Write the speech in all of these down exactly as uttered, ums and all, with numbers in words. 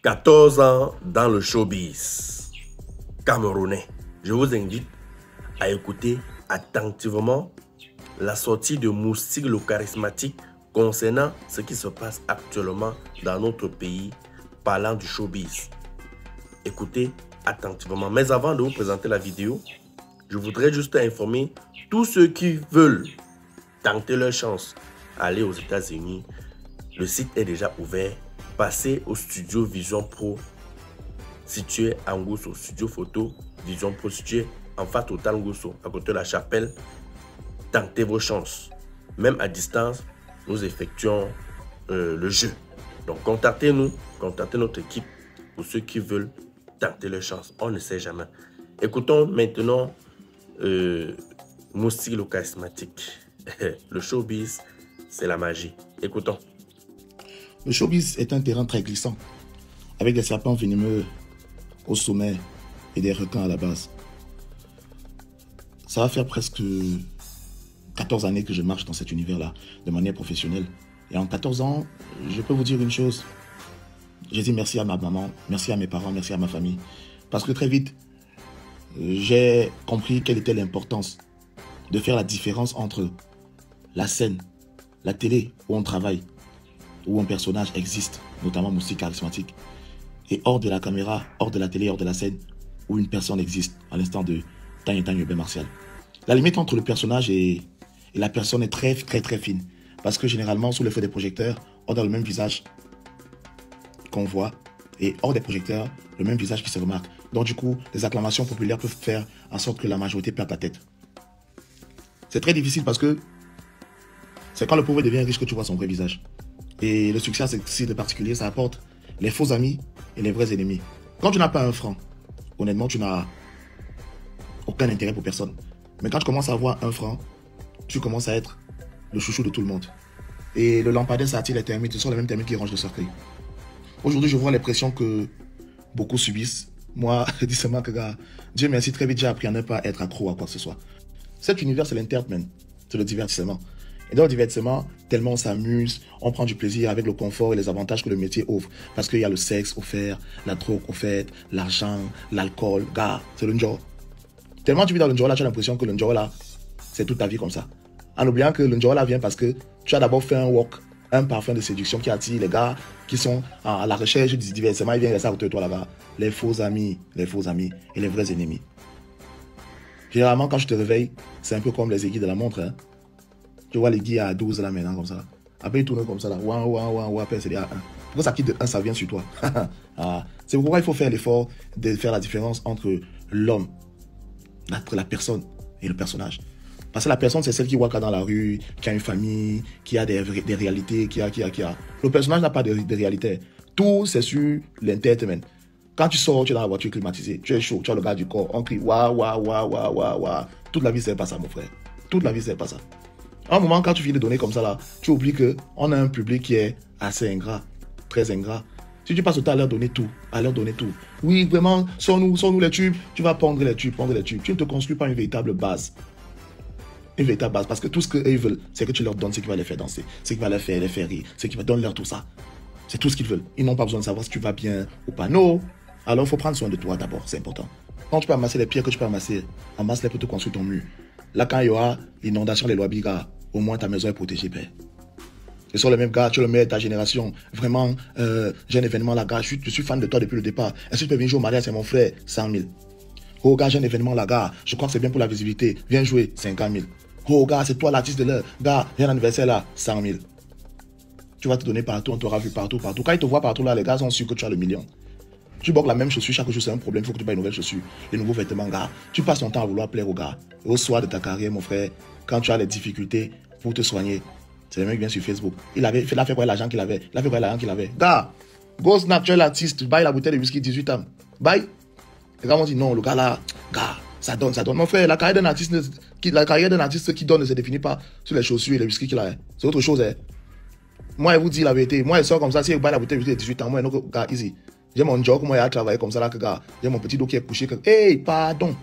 quatorze ans dans le showbiz camerounais. Je vous invite à écouter attentivement la sortie de Moustique le charismatique concernant ce qui se passe actuellement dans notre pays parlant du showbiz. Écoutez attentivement. Mais avant de vous présenter la vidéo, je voudrais juste informer tous ceux qui veulent tenter leur chance à aller aux États-Unis. Le site est déjà ouvert. Passez au studio Vision Pro situé à Ngousso, studio photo Vision Pro situé en face Total Ngousso, à côté de la chapelle. Tentez vos chances. Même à distance, nous effectuons euh, le jeu. Donc contactez-nous, contactez notre équipe pour ceux qui veulent tenter leur chance. On ne sait jamais. Écoutons maintenant euh, Moustique le charismatique. Le showbiz, c'est la magie. Écoutons. Le showbiz est un terrain très glissant, avec des serpents venimeux au sommet et des requins à la base. Ça va faire presque quatorze années que je marche dans cet univers-là, de manière professionnelle. Et en quatorze ans, je peux vous dire une chose. J'ai dit merci à ma maman, merci à mes parents, merci à ma famille. Parce que très vite, j'ai compris quelle était l'importance de faire la différence entre la scène, la télé où on travaille, où un personnage existe, notamment Moustique charismatique, et hors de la caméra, hors de la télé, hors de la scène, où une personne existe, à l'instant de Tanya Tanya Ben Martial. La limite entre le personnage et, et la personne est très très très fine, parce que généralement, sous le feu des projecteurs, on a le même visage qu'on voit, et hors des projecteurs, le même visage qui se remarque. Donc du coup, les acclamations populaires peuvent faire en sorte que la majorité perde la tête. C'est très difficile parce que c'est quand le pauvre devient riche que tu vois son vrai visage. Et le succès, c'est de particulier, ça apporte les faux amis et les vrais ennemis. Quand tu n'as pas un franc, honnêtement, tu n'as aucun intérêt pour personne. Mais quand tu commences à avoir un franc, tu commences à être le chouchou de tout le monde. Et le lampadaire, ça attire les termites. Ce sont les mêmes termites qui rongent le cercueil. Aujourd'hui, je vois les pressions que beaucoup subissent. Moi, je dis seulement que, gars, Dieu merci, très vite, j'ai appris à ne pas être accro à quoi que ce soit. Cet univers, c'est l'entertainment, c'est le divertissement. Et dans le divertissement, tellement on s'amuse, on prend du plaisir avec le confort et les avantages que le métier offre. Parce qu'il y a le sexe offert, la drogue offerte, l'argent, l'alcool. Gars, c'est le njoro. Tellement tu vis dans le njoro là, tu as l'impression que le njoro là, c'est toute ta vie comme ça. En oubliant que le njoro là vient parce que tu as d'abord fait un walk, un parfum de séduction qui attire les gars qui sont à la recherche du divertissement. Ils viennent rester à côté de toi là-bas. Les faux amis, les faux amis et les vrais ennemis. Généralement, quand je te réveille, c'est un peu comme les aiguilles de la montre. Hein. Tu vois les guilles à douze là maintenant, comme ça. Après, ils tournent comme ça là. Ouah, ouah, ouah, ouah, après, c'est à un. Pourquoi ça quitte de un, ça vient sur toi. Ah. C'est pourquoi il faut faire l'effort de faire la différence entre l'homme, entre la personne et le personnage. Parce que la personne, c'est celle qui voit dans la rue, qui a une famille, qui a des, des réalités, qui a, qui a, qui a. Le personnage n'a pas de, de réalité. Tout, c'est sur l'entertainment. Quand tu sors, tu es dans la voiture climatisée, tu es chaud, tu as le gars du corps, on crie waouh, waouh, waouh, waouh, waouh, waouh. Toute la vie, c'est pas ça, mon frère. Toute la vie, c'est pas ça. À un moment, quand tu finis de donner comme ça, là, tu oublies qu'on a un public qui est assez ingrat, très ingrat. Si tu passes le temps à leur donner tout, à leur donner tout. Oui, vraiment, sors-nous, sors-nous les tubes, tu vas pondre les tubes, pondre les tubes. Tu ne te construis pas une véritable base. Une véritable base. Parce que tout ce qu'ils veulent, c'est que tu leur donnes ce qui va les faire danser, ce qui va les faire, les faire rire, ce qui va donner leur tout ça. C'est tout ce qu'ils veulent. Ils n'ont pas besoin de savoir si tu vas bien ou pas. Non. Alors, il faut prendre soin de toi d'abord, c'est important. Quand tu peux amasser les pierres que tu peux amasser, amasse-les pour te construire ton mur. Là, quand il y aura l'inondation des lois bigas, au moins ta maison est protégée, père. Ce sont les mêmes gars, tu es le meilleur de ta génération. Vraiment, euh, j'ai un événement là, gars, je suis, je suis fan de toi depuis le départ. Est-ce que tu peux venir jouer au mariage, c'est mon frère, cent mille. Oh, gars, j'ai un événement là, gars, je crois que c'est bien pour la visibilité. Viens jouer, cinquante mille. Oh, gars, c'est toi l'artiste de l'heure. Gars, j'ai un anniversaire là, cent mille. Tu vas te donner partout, on t'aura vu partout, partout. Quand ils te voient partout là, les gars sont sûrs que tu as le million. Tu portes la même chaussure, chaque jour c'est un problème, il faut que tu payes une nouvelle chaussure, les nouveaux vêtements, gars. Tu passes ton temps à vouloir plaire aux gars. Et au soir de ta carrière, mon frère, quand tu as les difficultés pour te soigner, c'est le mec qui vient sur Facebook. Il avait fait, il a fait quoi l'argent qu'il avait, il a fait quoi l'argent qu'il avait. Gars, go snap, tu es l'artiste, baille la bouteille de whisky dix-huit ans. Baille. Les gars m'ont dit non, le gars là, gars, ça donne, ça donne. Mon frère, la carrière d'un artiste, la carrière d'un artiste qui donne ne se définit pas sur les chaussures et les whisky qu'il a. C'est autre chose, hein. Moi, je vous dis la vérité. Moi, je sors comme ça, si je baille la bouteille de whisky de dix-huit ans, moi, non, gars, easy. J'ai mon job, moi, il a travaillé comme ça, là, que gars. J'ai mon petit dos qui est couché. Que... Hey, pardon.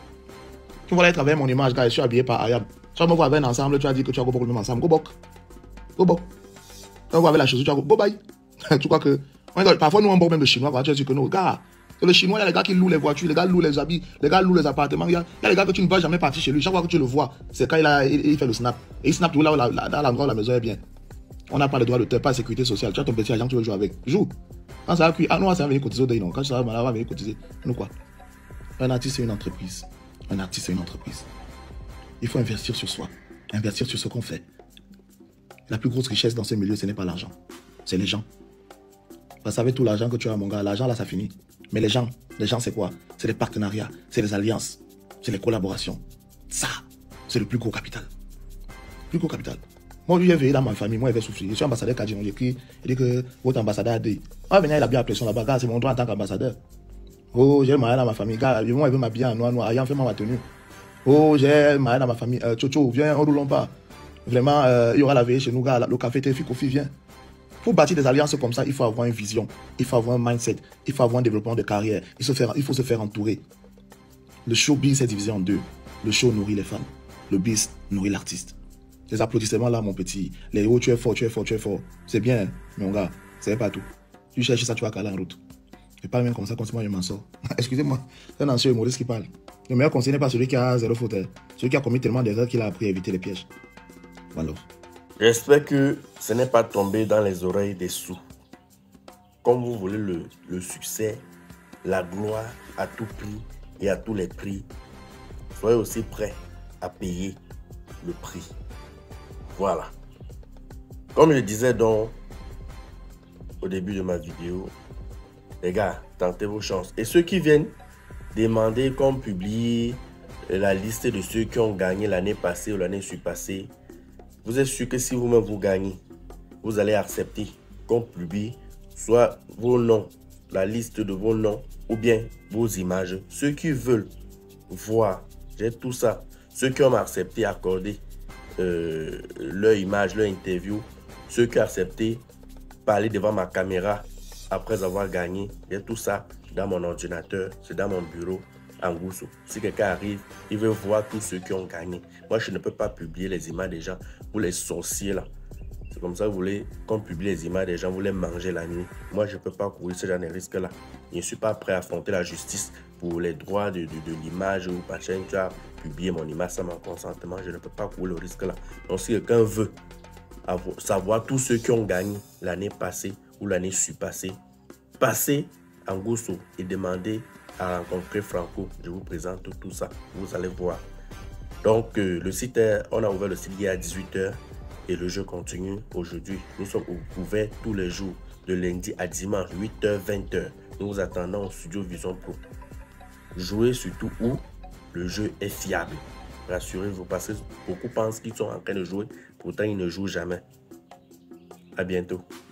Tu vois, là, travailler mon image, gars, je suis habillé par Ayab. Tu vas me voir avec un ensemble, tu vas dire que tu vas go le même ensemble. Go bok. Go bok. Tu vas me voir avec la chaussure, tu vas go, go bye. Tu crois que Parfois, nous, on bord même le chinois. Tu sais que nos gars, le chinois, il y a les gars qui louent les voitures, les gars louent les habits, les gars louent les appartements. Il y a, il y a les gars que tu ne vas jamais partir chez lui. Chaque fois que tu le vois, c'est quand il, a, il, il fait le snap. Et il snap tout là, là, là dans l'endroit où la maison est bien. On n'a pas le droit de te pas de sécurité sociale. Tu as ton petit agent, tu veux jouer avec. Joue. Quand ça va cuire, ah non, ça va venir cotiser au day, non. Quand ça va venir cotiser, nous quoi? Un artiste, c'est une entreprise. Un artiste, c'est une entreprise. Il faut investir sur soi. Investir sur ce qu'on fait. La plus grosse richesse dans ce milieu, ce n'est pas l'argent. C'est les gens. Vous savez, tout l'argent que tu as, mon gars, l'argent là, ça finit. Mais les gens, les gens, c'est quoi? C'est les partenariats, c'est les alliances, c'est les collaborations. Ça, c'est le plus gros capital. Plus gros capital. Moi, lui, j'ai veillé dans ma famille, moi, il avait souffert. Je suis ambassadeur Kadji, on écrit, il dit que votre ambassadeur a dit. Ah, venez, il a bien la pression là-bas, c'est mon droit en tant qu'ambassadeur. Oh, j'ai le mariage dans ma famille, gars, moi, il veut m'habiller en noir, noir, ayant fait ma tenue. Oh, j'ai le mariage dans ma famille, euh, Tchocho, viens, on roulons pas. Vraiment, euh, il y aura la veille chez nous, gars, le café, t'es fille, Kofi, viens. Pour bâtir des alliances comme ça, il faut avoir une vision, il faut avoir un mindset, il faut avoir un développement de carrière, il faut, faire, il faut se faire entourer. Le showbiz est divisé en deux. Le show nourrit les fans, le biz nourrit l'artiste. Les applaudissements là, mon petit, les oh, tu es fort, tu es fort, tu es fort, c'est bien, mon gars, c'est pas tout. Tu cherches ça, tu vas caler en route. Et pas même comme ça, quand moi je m'en sors. Excusez-moi, c'est un ancien humoriste qui parle. Le meilleur conseil n'est pas celui qui a zéro faute, celui qui a commis tellement d'erreurs qu'il a appris à éviter les pièges. Voilà. J'espère que ce n'est pas tombé dans les oreilles des sous. Comme vous voulez le, le succès, la gloire à tout prix et à tous les prix, soyez aussi prêts à payer le prix. Voilà. Comme je disais donc au début de ma vidéo, les gars, tentez vos chances. Et ceux qui viennent demander qu'on publie la liste de ceux qui ont gagné l'année passée ou l'année surpassée, vous êtes sûr que si vous-même vous gagnez, vous allez accepter qu'on publie soit vos noms, la liste de vos noms ou bien vos images. Ceux qui veulent voir, j'ai tout ça. Ceux qui ont accepté accorder euh, leur image, leur interview, ceux qui ont accepté parler devant ma caméra après avoir gagné, j'ai tout ça dans mon ordinateur, c'est dans mon bureau. Angousso. Si quelqu'un arrive, il veut voir tous ceux qui ont gagné. Moi, je ne peux pas publier les images des gens. Vous les sorciers là. C'est comme ça que vous voulez qu'on publie les images des gens, vous les mangez la nuit. Moi, je ne peux pas courir ce genre de risque là. Je ne suis pas prêt à affronter la justice pour les droits de, de, de l'image ou pas. Tu as publié mon image sans mon consentement. Je ne peux pas courir le risque là. Donc, si quelqu'un veut avoir, savoir tous ceux qui ont gagné l'année passée ou l'année surpassée, passez Angousso et demandez à rencontrer Franco. Je vous présente tout ça, vous allez voir. Donc euh, le site, est, on a ouvert le site hier à dix-huit heures et le jeu continue aujourd'hui. Nous sommes ouverts tous les jours de lundi à dimanche huit heures vingt heures. Nous vous attendons au studio Vision Pro. Jouez surtout où le jeu est fiable. Rassurez-vous parce que beaucoup pensent qu'ils sont en train de jouer, pourtant ils ne jouent jamais. À bientôt.